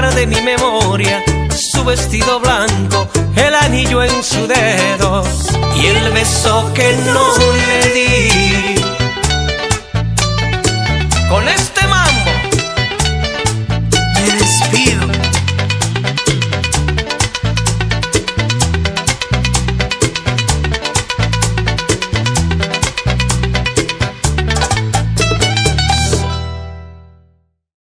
borrar de mi memoria su vestido blanco, el anillo en su dedo y el beso que no le di. Con este mambo me despido.